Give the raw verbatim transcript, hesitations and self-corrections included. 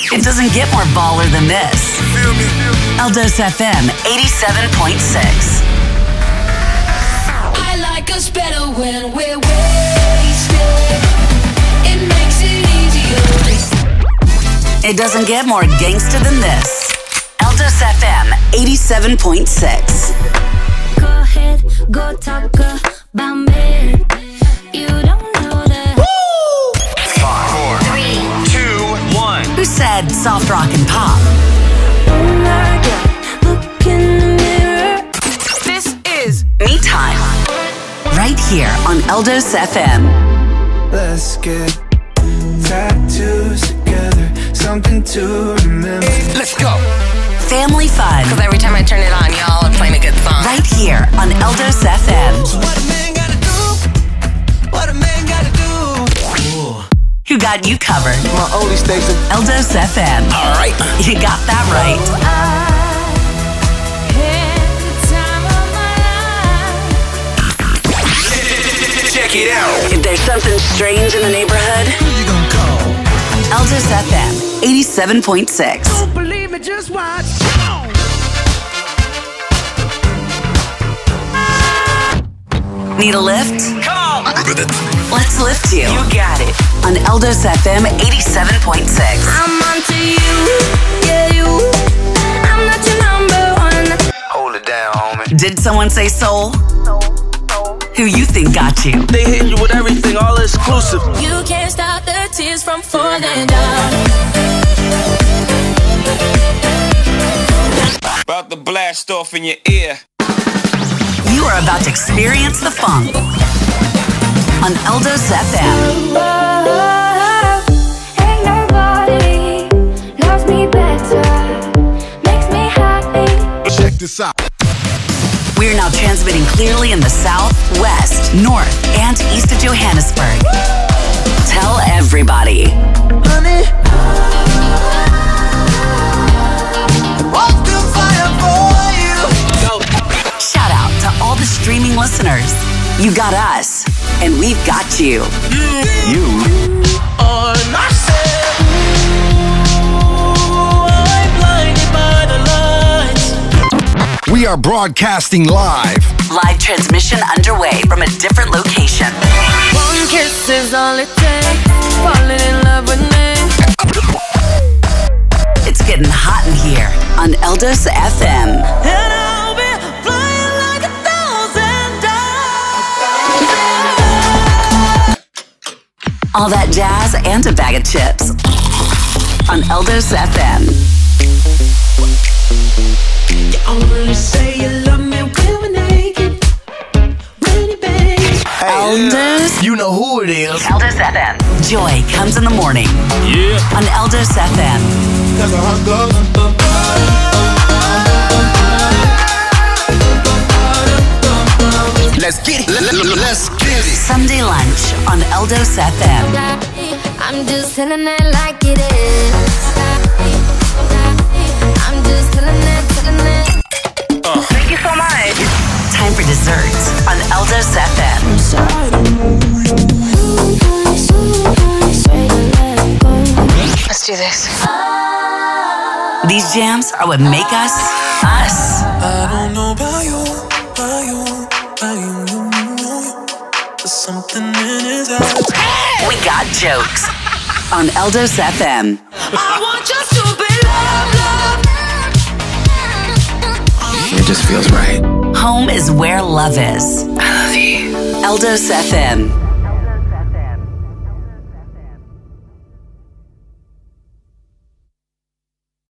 It doesn't get more baller than this. Feel me? Eldos F M eighty-seven point six. I like us better when we're wasted. It makes it easier. It doesn't get more gangster than this. Eldos F M eighty-seven point six. Go ahead, go talk about me. You don't know that. Woo! Five, four, three, two, one. Who said soft rock and pop? Oh my God, look in the mirror. This is Me Time. Right here on Eldos F M. Let's get tattoos together, something to remember. Let's go. Family fun. Because every time I turn it on, y'all are playing a good song. Right here on Eldos F M. So what a man gotta do? What a man gotta do? Ooh. Who got you covered? My only station. Eldos F M. All right. You got that right. Check it out. If there's something strange in the neighborhood, Who you gonna call? Eldos F M eighty-seven point six. Don't believe me, just watch. Need a lift? Come on. Let's lift you. You got it. On Eldos F M eighty-seven point six. I'm onto you, yeah you. I'm not your number one. Hold it down, homie. Did someone say soul? Who you think got you? They hitting you with everything, all exclusive. You can't stop the tears from falling down. About to blast off in your ear. You are about to experience the funk on Eldos F M. Ain't nobody loves me better, makes me happy. Check this out. We are now transmitting clearly in the south, west, north, and east of Johannesburg. Tell everybody. Honey, walk through fire for you. Go. Shout out to all the streaming listeners. You got us, and we've got you. You are not said. I'm blinded by the lights. We are broadcasting live. Live transmission underway from a different location. One kiss is all it takes, falling in love with me. It's getting hot in here on Eldos F M. And I'll be flying like a thousand dollars. All that jazz and a bag of chips on Eldos F M. You only say you love me when we're naked, when you bang. Eldos. You know who it is. Eldos F M. Joy comes in the morning. Yeah. On Eldos F M. That's how it goes. Let's get it. Let's get it. Sunday lunch on Eldos F M. I'm just telling it like it is. I'm just telling it, telling it. Thank you so much. Time for desserts on Eldos F M. Let's do this. These jams are what make us, us. I don't know about you, about you, about you, you, you. There's something in his eyes. We got jokes on Eldos F M. I want your stupid love, love. It just feels right. Home is where love is. I love you. Eldos F M.